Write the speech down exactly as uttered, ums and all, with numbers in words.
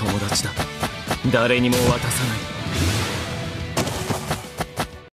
友達だ。誰にも渡さない。